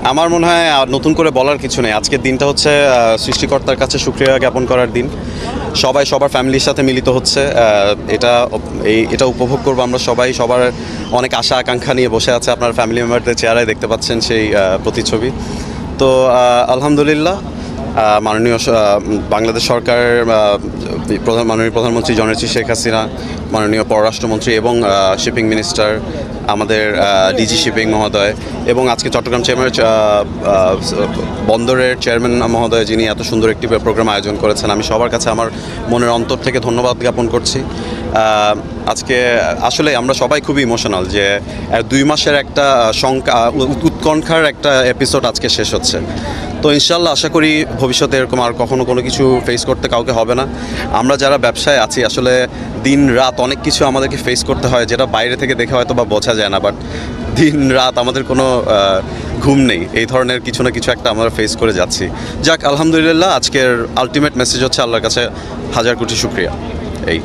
আমার মনে হয় নতুন করে বলার কিছু নেই। আজকের দিনটা হচ্ছে সৃষ্টিকর্তার কাছে শুকরিয়া জ্ঞাপন করার দিন। সবাই সবার ফ্যামিলির সাথে মিলিত হচ্ছে, এটা উপভোগ করবো আমরা সবাই। সবার অনেক আশা আকাঙ্ক্ষা নিয়ে বসে আছে, আপনার ফ্যামিলি মেম্বারদের চেহারায় দেখতে পাচ্ছেন সেই প্রতিচ্ছবি। তো আলহামদুলিল্লাহ, মাননীয় বাংলাদেশ সরকার, মাননীয় প্রধানমন্ত্রী জননেত্রী শেখ হাসিনা, মাননীয় পররাষ্ট্রমন্ত্রী এবং শিপিং মিনিস্টার, আমাদের ডিজি শিপিং মহোদয়, এবং আজকে চট্টগ্রাম বন্দরের চেয়ারম্যান মহোদয়, যিনি এত সুন্দর একটি প্রোগ্রাম আয়োজন করেছেন, আমি সবার কাছে আমার মনের অন্তর থেকে ধন্যবাদ জ্ঞাপন করছি। আজকে আসলে আমরা সবাই খুবই ইমোশনাল যে 2 মাসের একটা উৎকণ্ঠার একটা এপিসোড আজকে শেষ হচ্ছে। তো ইনশাল্লাহ আশা করি ভবিষ্যতে এরকম আর কখনো কোনো কিছু ফেস করতে কাউকে হবে না। আমরা যারা ব্যবসায় আছি আসলে দিন রাত অনেক কিছু আমাদেরকে ফেস করতে হয়, যেটা বাইরে থেকে দেখে হয়তো বা বোঝা যায় না, বাট দিন রাত আমাদের কোনো ঘুম নেই, এই ধরনের কিছু না কিছু একটা আমরা ফেস করে যাচ্ছি। যাক, আলহামদুলিল্লাহ, আজকের আলটিমেট মেসেজ হচ্ছে আল্লাহর কাছে হাজার কোটি শুকরিয়া। এই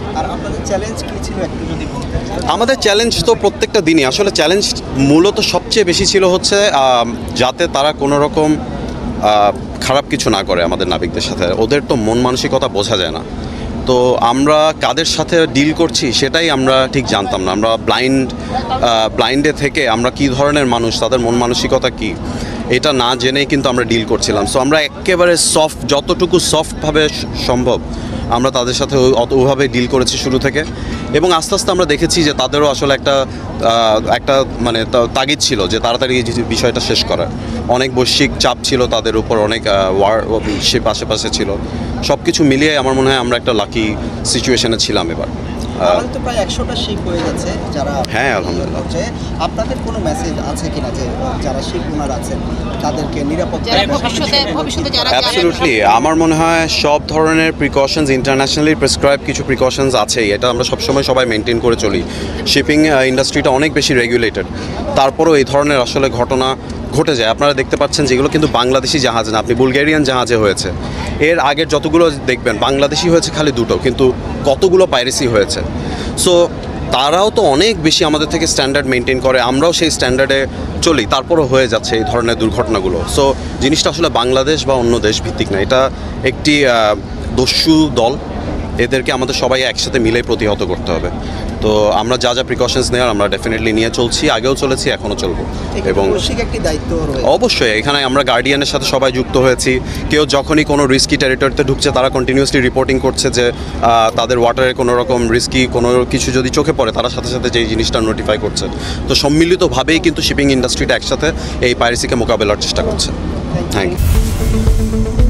আমাদের চ্যালেঞ্জ তো প্রত্যেকটা দিনই, আসলে চ্যালেঞ্জ মূলত সবচেয়ে বেশি ছিল হচ্ছে যাতে তারা কোনো রকম খারাপ কিছু না করে আমাদের নাবিকদের সাথে। ওদের তো মন মানসিকতা বোঝা যায় না, তো আমরা কাদের সাথে ডিল করছি সেটাই আমরা ঠিক জানতাম না। আমরা ব্লাইন্ডে থেকে আমরা কী ধরনের মানুষ, তাদের মন মানসিকতা কী, এটা না জেনেই কিন্তু আমরা ডিল করছিলাম। সো আমরা একেবারে যতটুকু সফটভাবে সম্ভব আমরা তাদের সাথে ওভাবে ডিল করেছি শুরু থেকে, এবং আস্তে আস্তে আমরা দেখেছি যে তাদেরও আসলে একটা মানে তাগিদ ছিল যে তাড়াতাড়ি এই বিষয়টা শেষ করার। অনেক বৈশ্বিক চাপ ছিল তাদের উপর, অনেক শিপ আশেপাশে ছিল। সব কিছু মিলিয়ে আমার মনে হয় আমরা একটা লাকি সিচুয়েশনে ছিলাম এবার। তো প্রায় 100টা শিপ হয়ে গেছে যারা। হ্যাঁ, আলহামদুলিল্লাহ। আপনাদের কোনো মেসেজ আছে কিনা যে যারা শিপ ওনার আছেন তাদেরকে নিরাপত্তা? অ্যাবসলিউটলি, আমার মনে হয় সব ধরনের প্রিকশনস, ইন্টারন্যাশনালি প্রেসক্রাইব কিছু প্রিকশনস আছেই, এটা আমরা সবসময় সবাই মেনটেন করে চলি। শিপিং ইন্ডাস্ট্রিটা অনেক বেশি রেগুলেটেড, তারপরেও এই ধরনের আসলে ঘটনা ঘটে যায়। আপনারা দেখতে পাচ্ছেন যেগুলো কিন্তু বাংলাদেশি জাহাজ না, আপনি বুলগেরিয়ান জাহাজে হয়েছে। এর আগের যতগুলো দেখবেন বাংলাদেশি হয়েছে খালি 2টো, কিন্তু কতগুলো পাইরেসি হয়েছে। সো তারাও তো অনেক বেশি আমাদের থেকে স্ট্যান্ডার্ড মেনটেন করে, আমরাও সেই স্ট্যান্ডার্ডে চলি, তারপরও হয়ে যাচ্ছে এই ধরনের দুর্ঘটনাগুলো। সো জিনিসটা আসলে বাংলাদেশ বা অন্য দেশ ভিত্তিক না, এটা একটি দস্যু দল, এদেরকে আমাদের সবাই একসাথে মিলে প্রতিহত করতে হবে। তো আমরা যা যা প্রিকশনস নেওয়ার আমরা ডেফিনেটলি নিয়ে চলছি, আগেও চলেছি, এখনও চলবো। এবং অবশ্যই এখানে আমরা গার্ডিয়ানের সাথে সবাই যুক্ত হয়েছি। কেউ যখনই কোনো রিস্কি টেরিটরিতে ঢুকছে তারা কন্টিনিউয়াসলি রিপোর্টিং করছে যে তাদের ওয়াটারে কোনো রকম রিস্কি কোনো কিছু যদি চোখে পড়ে তারা সাথে সাথে যেই জিনিসটা নোটিফাই করছে। তো সম্মিলিতভাবেই কিন্তু শিপিং ইন্ডাস্ট্রিটা একসাথে এই পাইরেসিকে মোকাবেলার চেষ্টা করছে। Thank you.